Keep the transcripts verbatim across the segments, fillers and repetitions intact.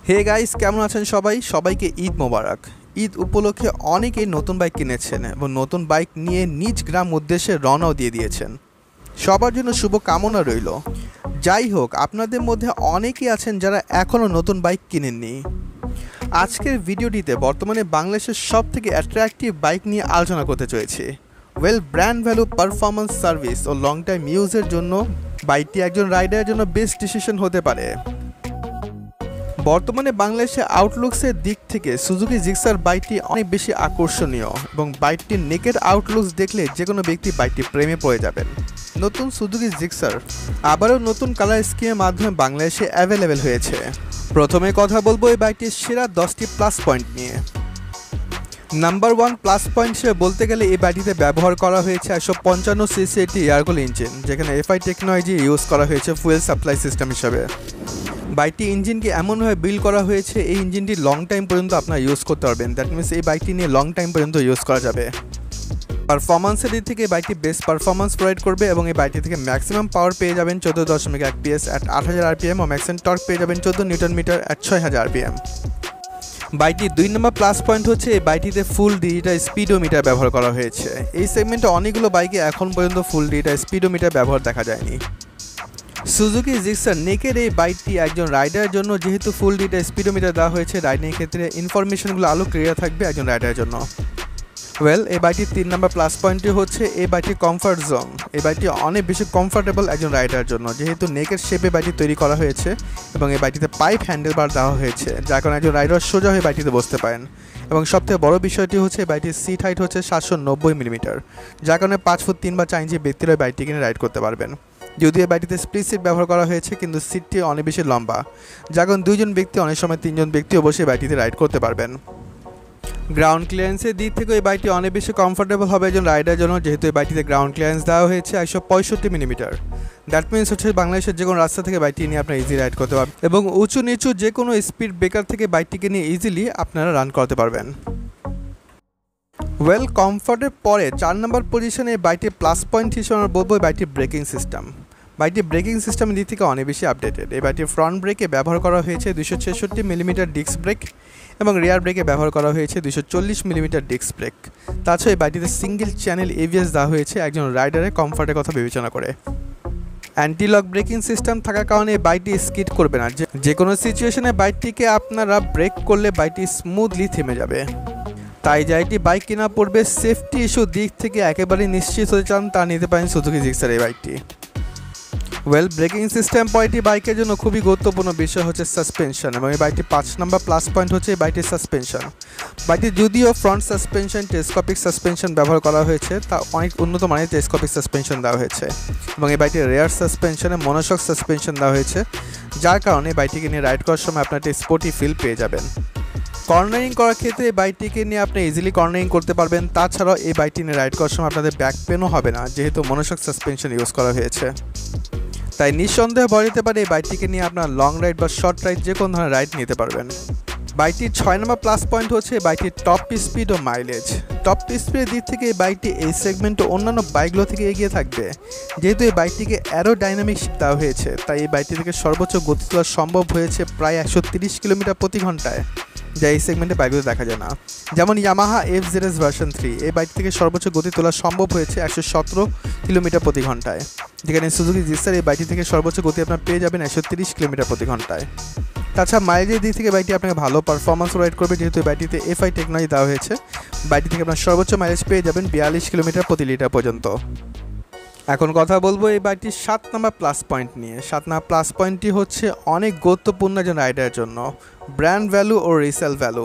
Hey guys, কেমন আছেন সবাই? সবাইকে ঈদ মোবারক। ঈদ উপলক্ষে অনেকেই নতুন বাইক কিনেছেন এবং নতুন বাইক নিয়ে নিজ গ্রাম উদ্দেশ্যে রওনাও দিয়ে দিয়েছেন। সবার জন্য শুভ কামনা রইল। যাই হোক, আপনাদের মধ্যে অনেকেই আছেন যারা এখনও নতুন বাইক কিনেননি। আজকের ভিডিওটিতে বর্তমানে বাংলাদেশের সব থেকে অ্যাট্রাকটিভ বাইক নিয়ে আলোচনা করতে চলেছি। Well, brand value, performance, service ও লং টাইম ইউজের জন্য বাইকটি একজন রাইডারের জন্য বেস্ট ডিসিশন হতে পারে। বর্তমানে বাংলাদেশে আউটলুকসের দিক থেকে সুজুকি জিক্সার বাইকটি অনেক বেশি আকর্ষণীয় এবং বাইকটির নেকেড আউটলুকস দেখলে যে কোনো ব্যক্তি বাইকটি প্রেমে পড়ে যাবেন। নতুন সুজুকি জিক্সার আবারও নতুন কালার স্কিমের মাধ্যমে বাংলাদেশে অ্যাভেলেবেল হয়েছে। প্রথমে কথা বলবো এই বাইকটির সেরা দশটি প্লাস পয়েন্ট নিয়ে। নাম্বার ওয়ান প্লাস পয়েন্ট হিসেবে বলতে গেলে এই বাইকটিতে ব্যবহার করা হয়েছে একশো পঞ্চান্ন সিসি একটি এয়ারকুল ইঞ্জিন, যেখানে এফআই টেকনোলজি ইউজ করা হয়েছে ফুয়েল সাপ্লাই সিস্টেম হিসাবে। বাইকটি ইঞ্জিনকে এমনভাবে বিল্ড করা হয়েছে এই ইঞ্জিনটি লং টাইম পর্যন্ত আপনারা ইউজ করতে পারবেন। দ্যাট মিনস এই বাইকটি নিয়ে লং টাইম পর্যন্ত ইউজ করা যাবে। পারফরমেন্সের দিক থেকে বাইকটি বেস্ট পারফরমেন্স প্রোভাইড করবে এবং এই বাইকটি থেকে ম্যাক্সিমাম পাওয়ার পেয়ে যাবেন চোদ্দ দশমিক এক পিএস অ্যাট আট হাজার আরপিএম ও ম্যাক্সিমাম টর্ক পেয়ে যাবেন চোদ্দ নিউটন মিটার অ্যাট ছয় হাজার আরপিএম। বাইকটির দুই নম্বর প্লাস পয়েন্ট হচ্ছে এই বাইকটিতে ফুল ডিজিটাল স্পিডোমিটার ব্যবহার করা হয়েছে। এই সেগমেন্টে অনেকগুলো বাইকে এখন পর্যন্ত ফুল ডিজিটাল স্পিডোমিটার ব্যবহার দেখা যায়নি। সুজুকি জিক্সার নেকের এই বাইকটি একজন রাইডারের জন্য যেহেতু ফুল ডিজিটাল স্পিডোমিটার দেওয়া হয়েছে, রাইডিংয়ের ক্ষেত্রে ইনফরমেশনগুলো আলো ক্লিয়ার থাকবে একজন রাইডারের জন্য। ওয়েল, এই বাইকটির তিন নম্বর প্লাস পয়েন্টটি হচ্ছে এই বাইকটির কমফর্ট জোন। এই বাইকটি অনেক বেশি কমফোর্টেবল একজন রাইডারের জন্য, যেহেতু নেকের শেপে বাইকটি তৈরি করা হয়েছে এবং এই বাইকটিতে পাইপ হ্যান্ডেল বার দেওয়া হয়েছে, যার কারণে একজন রাইডার সোজা হয়ে বাইকটিতে বসতে পারেন। এবং সবথেকে বড় বিষয়টি হচ্ছে বাইকটির সিট হাইট হচ্ছে সাতশো নব্বই মিলিমিটার, যার কারণে পাঁচ ফুট তিন বা চার ইঞ্চি ব্যক্তিরা বাইকটি কিনে রাইড করতে পারবেন। যদিও বাইকটিতে স্প্লিট সিট ব্যবহার করা হয়েছে, কিন্তু সিটটি অনেক বেশি লম্বা, যার কারণে দুইজন ব্যক্তি, অনেক সময় তিনজন ব্যক্তি অবশ্যই বাইকটিতে রাইড করতে পারবেন। গ্রাউন্ড ক্লিয়ারেন্সের দিক থেকে এই বাইকটি অনেক বেশি কমফোর্টেবল হবে একজন রাইডারের জন্য, যেহেতু এই বাইকটিতে গ্রাউন্ড ক্লিয়ারেন্স দেওয়া হয়েছে একশো পঁয়ষট্টি মিলিমিটার। দ্যাট মিনস হচ্ছে বাংলাদেশের যে কোনো রাস্তা থেকে বাইকটি নিয়ে আপনারা ইজি রাইড করতে পারবেন এবং উঁচু নিচু যে কোনো স্পিড ব্রেকার থেকে বাইকটিকে নিয়ে ইজিলি আপনারা রান করতে পারবেন। ওয়েল, কমফোর্টের পরে চার নম্বর পজিশনে বাইকটির প্লাস পয়েন্ট হিসেবে আমরা বলবো বাইকটির ব্রেকিং সিস্টেম। বাইকটির ব্রেকিং সিস্টেমের দিক থেকে অনেক বেশি আপডেটেড। এই বাইকটির ফ্রন্ট ব্রেকে ব্যবহার করা হয়েছে দুশো ছেষট্টি মিলিমিটার ডিস্ক ব্রেক এবং রিয়ার ব্রেকে ব্যবহার করা হয়েছে দুশো চল্লিশ মিলিমিটার ডিস্ক ব্রেক। তাছাড়া এই বাইকটিতে সিঙ্গেল চ্যানেল এবিএস দেওয়া হয়েছে একজন রাইডারের কমফর্টের কথা বিবেচনা করে। অ্যান্টি লক ব্রেকিং সিস্টেম থাকার কারণে এই বাইকটি স্কিড করবে না, যে কোনো সিচুয়েশনে বাইকটিকে আপনারা ব্রেক করলে বাইকটি স্মুথলি থেমে যাবে। তাই যাইটি বাইক কেনা পড়বে সেফটি ইস্যু দিক থেকে একেবারেই নিশ্চিত হতে চান, তা নিতে পারেন সুজুকি জিক্সার এই বাইকটি। ওয়েল, ব্রেকিং সিস্টেম পয়েন্টটি বাইকের জন্য খুবই গুরুত্বপূর্ণ বিষয় হচ্ছে সাসপেনশন, এবং এই বাইকটি পাঁচ নম্বর প্লাস পয়েন্ট হচ্ছে এই বাইকটির সাসপেনশন। বাইকটি যদিও ফ্রন্ট সাসপেনশন টেলিস্কোপিক সাসপেনশন ব্যবহার করা হয়েছে, তা অনেক উন্নত মানের টেলিস্কোপিক সাসপেনশন দেওয়া হয়েছে এবং এই বাইকটির রেয়ার সাসপেনশনে মনোশক সাসপেনশন দেওয়া হয়েছে, যার কারণে বাইকটিকে নিয়ে রাইড করার সময় আপনার একটা স্পোর্টি ফিল পেয়ে যাবেন। কর্নারিং করার ক্ষেত্রে এই বাইকটিকে নিয়ে আপনি ইজিলি কর্নারিং করতে পারবেন। তাছাড়াও এই বাইকটি নিয়ে রাইড করার সময় আপনাদের ব্যাক পেনও হবে না, যেহেতু মনোশক সাসপেনশন ইউজ করা হয়েছে। তাই নিঃসন্দেহে বলা যেতে পারে এই বাইকটিকে নিয়ে আপনার লং রাইড বা শর্ট রাইড যে কোনো ধরনের রাইড নিতে পারবেন। বাইকটির ছয় নম্বর প্লাস পয়েন্ট হচ্ছে বাইকটির টপ স্পিড ও মাইলেজ। টপ স্পিডের দিক থেকে এই বাইকটি এই সেগমেন্টে অন্যান্য বাইকগুলো থেকে এগিয়ে থাকবে, যেহেতু এই বাইকটিকে অ্যারোডাইনামিক্স দেওয়া হয়েছে। তাই এই বাইকটি থেকে সর্বোচ্চ গতি তোলা সম্ভব হয়েছে প্রায় একশো তিরিশ কিলোমিটার প্রতি ঘন্টায়, যা এই সেগমেন্টে বাইকগুলো দেখা যায় না। যেমন Yamaha F Z S version three, এই বাইক থেকে সর্বোচ্চ গতি তোলা সম্ভব হয়েছে একশো সতেরো কিলোমিটার প্রতি ঘন্টায়, যেখানে সুজুকি জিক্সার এই বাইকটি থেকে সর্বোচ্চ গতি আপনার পেয়ে যাবেন একশো তিরিশ কিলোমিটার প্রতি ঘন্টায়। তাছাড়া মাইলেজের দিক থেকে বাইকটি আপনাকে ভালো পারফরমেন্স প্রোভাইড করবে, যেহেতু এই বাইকটিতে এফআই টেকনোলজি দেওয়া হয়েছে। বাইকটি থেকে আপনার সর্বোচ্চ মাইলেজ পেয়ে যাবেন বিয়াল্লিশ কিলোমিটার প্রতি লিটার পর্যন্ত। এখন কথা বলবো এই বাইকটির সাত নম্বর প্লাস পয়েন্ট নিয়ে। সাত নম্বর প্লাস পয়েন্টটি হচ্ছে অনেক গুরুত্বপূর্ণ একজন রাইডারের জন্য, ব্র্যান্ড ভ্যালু ও রিসেল ভ্যালু।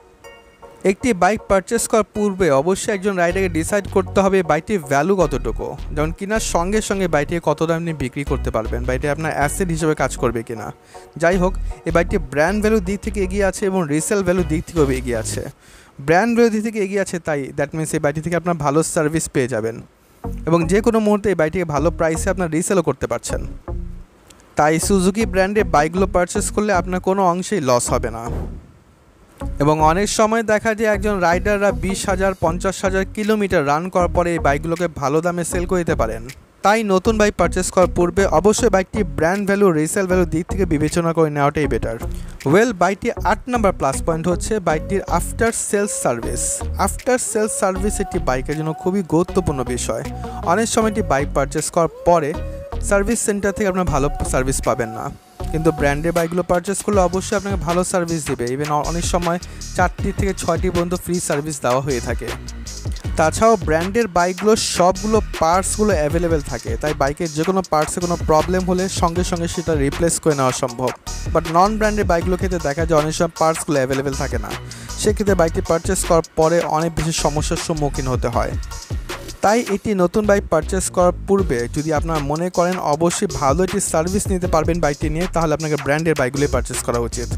একটি বাইক পারচেস করার পূর্বে অবশ্যই একজন রাইডারকে ডিসাইড করতে হবে বাইকটির ভ্যালু কতটুকু, যেমন কেনার সঙ্গে সঙ্গে বাইকটিকে কত দাম নিয়ে বিক্রি করতে পারবেন, বাইকটি আপনার অ্যাসেট হিসেবে কাজ করবে কিনা। যাই হোক, এই বাইকটি ব্র্যান্ড ভ্যালুর দিক থেকে এগিয়ে আছে এবং রিসেল ভ্যালুর দিক থেকেও এগিয়ে আছে। ব্র্যান্ড ভ্যালুর দিক থেকে এগিয়ে আছে, তাই দ্যাট মিনস এই বাইকটি থেকে আপনার ভালো সার্ভিস পেয়ে যাবেন এবং যে কোনো মুহূর্তে এই বাইকটিকে ভালো প্রাইসে আপনার রিসেলও করতে পারছেন। তাই সুজুকি ব্র্যান্ডের বাইকগুলো পারচেস করলে আপনার কোনো অংশেই লস হবে না। এবং অনেক সময় দেখা যায় একজন রাইডাররা বিশ হাজার পঞ্চাশ হাজার কিলোমিটার রান করার পরে এই বাইকগুলোকে ভালো দামে সেল করে দিতে পারেন। তাই নতুন বাইক পারচেস করার পূর্বে অবশ্যই বাইকটি ব্র্যান্ড ভ্যালু রিসেল ভ্যালু দিক থেকে বিবেচনা করে নেওয়াটাই বেটার। ওয়েল বাইকটি আট নাম্বার প্লাস পয়েন্ট হচ্ছে বাইকটির after sales service. After sales service একটি বাইকের জন্য খুবই গুরুত্বপূর্ণ বিষয়। অনেক সময় একটি বাইক পারচেস করার পরে সার্ভিস সেন্টার থেকে আপনার ভালো সার্ভিস পাবেন না, কিন্তু ব্র্যান্ডের বাইকগুলো পারচেস করলে অবশ্যই আপনাকে ভালো সার্ভিস দেবে। ইভেন অনেক সময় চারটি থেকে ছয়টি পর্যন্ত ফ্রি সার্ভিস দেওয়া হয়ে থাকে। তাছাড়াও ব্র্যান্ডের বাইকগুলোর সবগুলো পার্টসগুলো অ্যাভেলেবেল থাকে, তাই বাইকের যে কোনো পার্টসে কোনো প্রবলেম হলে সঙ্গে সঙ্গে সেটা রিপ্লেস করে নেওয়া সম্ভব। বাট নন ব্র্যান্ডের বাইকগুলো ক্ষেত্রে দেখা যায় অনেক সময় পার্টসগুলো অ্যাভেলেবেল থাকে না, সেক্ষেত্রে বাইকটি পারচেস করার পরে অনেক বেশি সমস্যার সম্মুখীন হতে হয়। তাই এটি নতুন বাইক পারচেস করার পূর্বে যদি আপনারা মনে করেন অবশ্যই ভালো একটি সার্ভিস নিতে পারবেন বাইকটি নিয়ে, তাহলে আপনাকে ব্র্যান্ডের বাইকগুলোই পারচেস করা উচিত।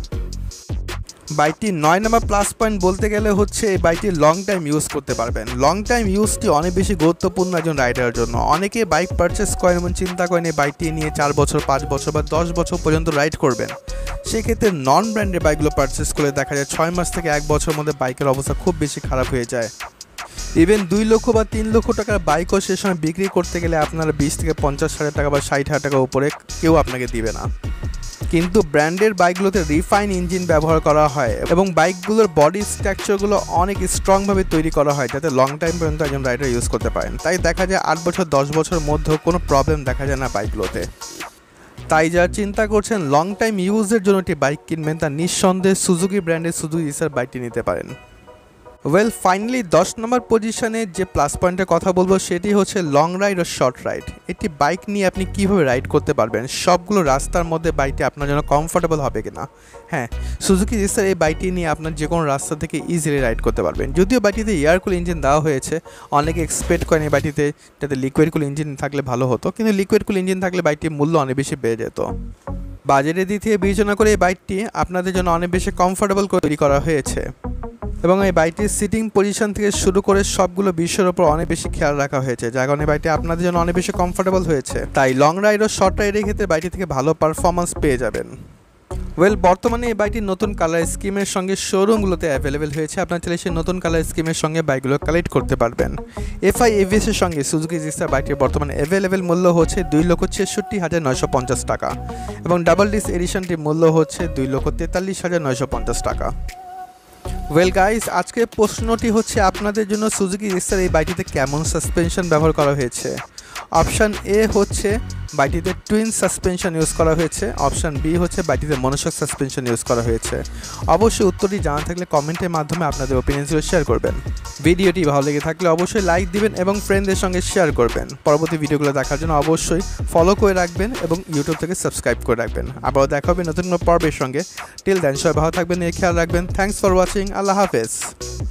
বাইকটি নয় নম্বর প্লাস পয়েন্ট বলতে গেলে হচ্ছে এই বাইকটি লং টাইম ইউজ করতে পারবেন। লং টাইম ইউজটি অনেক বেশি গুরুত্বপূর্ণ একজন রাইডারের জন্য। অনেকে বাইক পারচেস করেন এবং চিন্তা করেন এই বাইকটি নিয়ে চার বছর পাঁচ বছর বা দশ বছর পর্যন্ত রাইড করবেন। সেক্ষেত্রে নন ব্র্যান্ডের বাইকগুলো পারচেস করে দেখা যায় ছয় মাস থেকে এক বছরের মধ্যে বাইকের অবস্থা খুব বেশি খারাপ হয়ে যায়। ইভেন দুই লক্ষ বা তিন লক্ষ টাকার বাইকও সে সময় বিক্রি করতে গেলে আপনারা বিশ থেকে পঞ্চাশ হাজার টাকা বা ষাট হাজার টাকার উপরে কেউ আপনাকে দিবে না। কিন্তু ব্র্যান্ডের বাইকগুলোতে রিফাইন ইঞ্জিন ব্যবহার করা হয় এবং বাইকগুলোর বডি স্ট্রাকচারগুলো অনেক স্ট্রংভাবে তৈরি করা হয় যাতে লং টাইম পর্যন্ত একজন রাইডার ইউজ করতে পারেন। তাই দেখা যায় আট বছর দশ বছরের মধ্যেও কোনো প্রবলেম দেখা যায় না বাইকগুলোতে। তাই যারা চিন্তা করছেন লং টাইম ইউজের জন্য একটি বাইক কিনবেন, তার নিঃসন্দেহে সুজুকি ব্র্যান্ডের সুজুকি গিক্সার বাইকটি নিতে পারেন। ওয়েল ফাইনালি দশ নম্বর পজিশনে যে প্লাস পয়েন্টের কথা বলবো সেটি হচ্ছে লং রাইড ও শর্ট রাইড। একটি বাইক নিয়ে আপনি কীভাবে রাইড করতে পারবেন, সবগুলো রাস্তার মধ্যে বাইকটি আপনার জন্য কমফোর্টেবল হবে কিনা। হ্যাঁ, সুজুকি গিক্সার এই বাইকটি নিয়ে আপনার যে কোনো রাস্তা থেকে ইজিলি রাইড করতে পারবেন। যদিও বাইকটিতে এয়ার কুল ইঞ্জিন দেওয়া হয়েছে, অনেকে এক্সপেক্ট করেন এই বাইকটিতে যাতে লিকুইড কুল ইঞ্জিন থাকলে ভালো হতো, কিন্তু লিকুইড কুল ইঞ্জিন থাকলে বাইকটির মূল্য অনেক বেশি বেড়ে যেত। বাজেটের দিক থেকে বিবেচনা করে এই বাইকটি আপনাদের জন্য অনেক বেশি কমফোর্টেবল তৈরি করা হয়েছে এবং এই বাইকটির সিটিং পজিশন থেকে শুরু করে সবগুলো বিষয়ের উপর অনেক বেশি খেয়াল রাখা হয়েছে, যার কারণে বাইকটি আপনাদের জন্য অনেক বেশি কমফোর্টেবল হয়েছে। তাই লং রাইড ও শর্ট রাইডের ক্ষেত্রে বাইকটি থেকে ভালো পারফরমেন্স পেয়ে যাবেন। ওয়েল বর্তমানে এই বাইকটি নতুন কালার স্কিমের সঙ্গে শোরুমগুলোতে অ্যাভেলেবেল হয়েছে। আপনার চাইলে সেই নতুন কালার স্কিমের সঙ্গে বাইকগুলো কালেক্ট করতে পারবেন। এফআই এভিএস এর সঙ্গে সুজুকি গিক্সার বাইকটির বর্তমানে অ্যাভেলেবেল মূল্য হচ্ছে দুই লক্ষ ছেষট্টি হাজার নয়শো পঞ্চাশ টাকা এবং ডাবল ডিস এডিশনটির মূল্য হচ্ছে দুই লক্ষ তেতাল্লিশ হাজার নয়শো পঞ্চাশ টাকা। ওয়েল গাইস, আজকের প্রশ্নটি হচ্ছে আপনাদের জন্য সুজুকি গিক্সার এই বাইকটিতে কেমন সাসপেনশন ব্যবহার করা হয়েছে। অপশান এ হচ্ছে বাইকটিতে টুইন সাসপেনশন ইউজ করা হয়েছে, অপশান বি হচ্ছে বাইকটিতে মনোশক সাসপেনশন ইউজ করা হয়েছে। অবশ্যই উত্তরটি জানা থাকলে কমেন্টের মাধ্যমে আপনাদের ওপিনিয়নগুলো শেয়ার করবেন। ভিডিওটি ভালো লেগে থাকলে অবশ্যই লাইক দিবেন এবং ফ্রেন্ডদের সঙ্গে শেয়ার করবেন। পরবর্তী ভিডিওগুলো দেখার জন্য অবশ্যই ফলো করে রাখবেন এবং ইউটিউব থেকে সাবস্ক্রাইব করে রাখবেন। আবারও দেখা হবে নতুন কোনো পর্বের সঙ্গে। টিল দেন সবাই ভালো থাকবেন, এই খেয়াল রাখবেন। Thanks for watching. আল্লাহ হাফেজ।